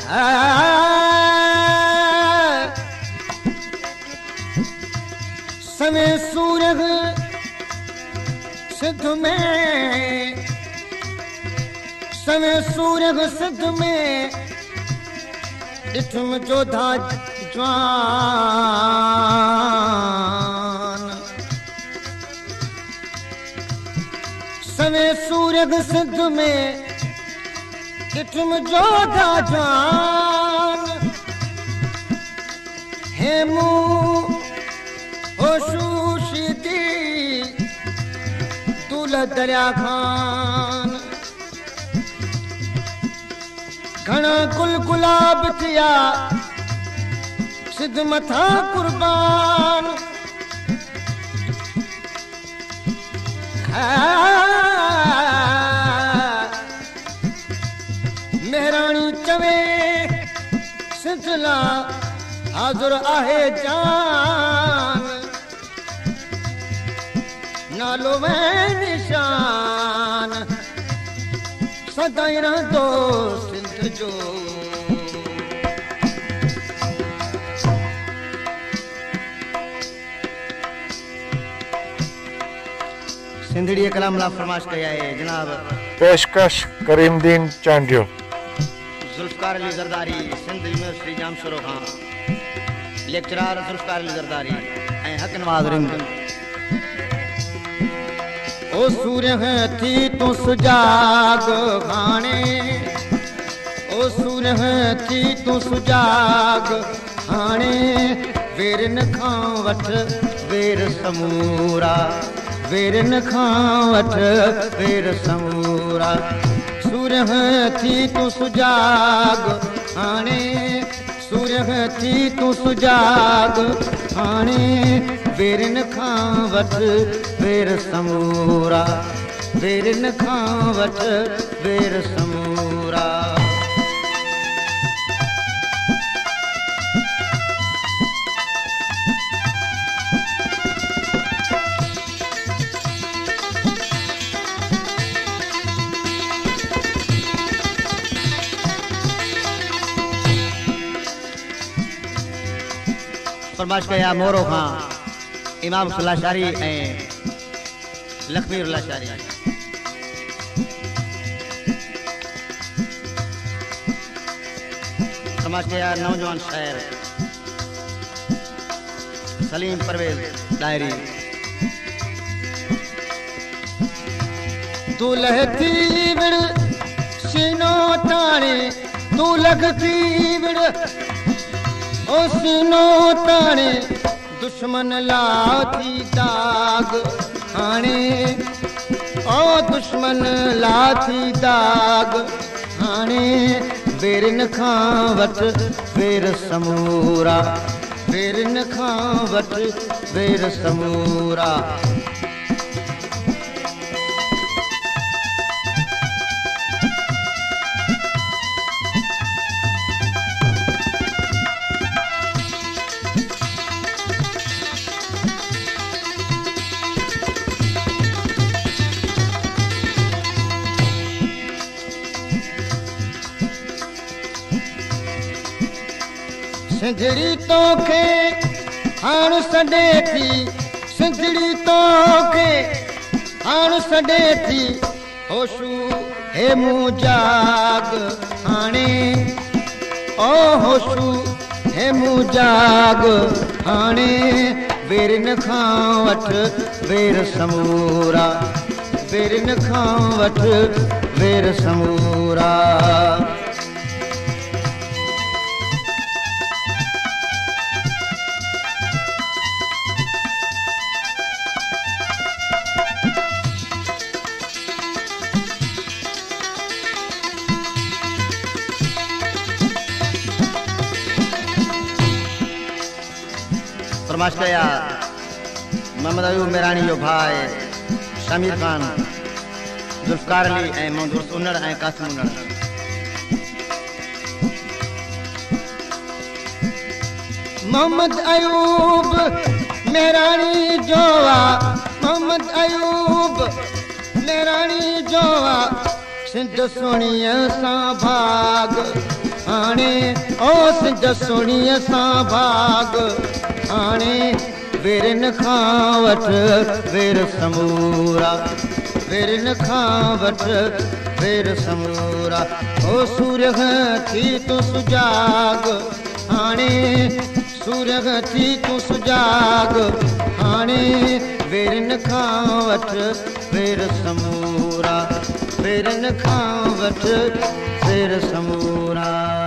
सवे सूरग सिद्ध में, सवे सूरग सिद्ध में ॾिठुम जोधा जवान। सवे सूरग सिद्ध में ॾिठुम जोधा जवान। हेमू होशूशीदी दूल्हा दरिया खान। घणा गुल गुलाब थिया सिद्ध मथा कुर्बान। मेहराणी चवे सिलसिला हाज़ुर आहे जान। नालो में निशान सदाई रहंदो सिंध जो। सिंधड़ी कलाम ला फरमाश कया है जनाब। पेशकश करीमदीन चांडियो। जुल्फकार अली जरदारी सिंध यूनिवर्सिटी जामशोरो खां लेक्चरार जुल्फकार अली जरदारी ऐं हक नवाज रिंग। ओ सूर्य थी तू सुजाग खाने, ओ सूर्य थी तू सुजाग खाने। वेर न खां वठ वेर समूरा, वेर न खां वठ वेर समूरा। सूर्य थी तू सुजाग खाने, सूर्य थी तू सुजाग खाने। वेर न खां वठ वेर समूरा, वेर न खां वठ वेर समूरा। फरमाश कया मोरो खां इमाम सुल्लाशारी ऐं लक्ष्मी उल्लाशारी। फरमाश कया नौजवान शायर सलीम परवेज डायरी। तू लहती विड़ सीनो ताणे, तू लगती विड़ ओ सीनो ताणे। दुश्मन लाथी दाग हाणे, ओ दुश्मन लाथी दाग हाणे। वेर न खां वठ वेर समूरा, वेर न खां वठ वेर समूरा। सिंधड़ी तोखे हाण सॾे थी, सिंधड़ी तोखे हाण सॾे थी। होशू हेमू जाग हाणे, ओ होशू हेमू जाग हाणे। वेर न खां वठ वेर समूरा, वेर न खां वठ वेर समूरा। फरमाश कया मोहम्मद अयूब मेरानी जो भाई शमीर खान जुल्फकार अली ऐं मोहम्मद उनड़ ऐं कासिम उनड़। मोहम्मद अयूब मेरानी जोवा, मोहम्मद अयूब मेरानी जोवा। सिंध सोणीअ सां भाग हाणे ओ सिंध सोणीअ सां भाग हाणे वेरन खां वठ वेर समूरा वेरन खां वठ वेर समूरा ओ सूर्य थी तूं सुजाग हाणे सूर्य थी तूं सुजाग हाणे वेरन खां वठ वेर समूरा वेरन खां वठ वेर समूरा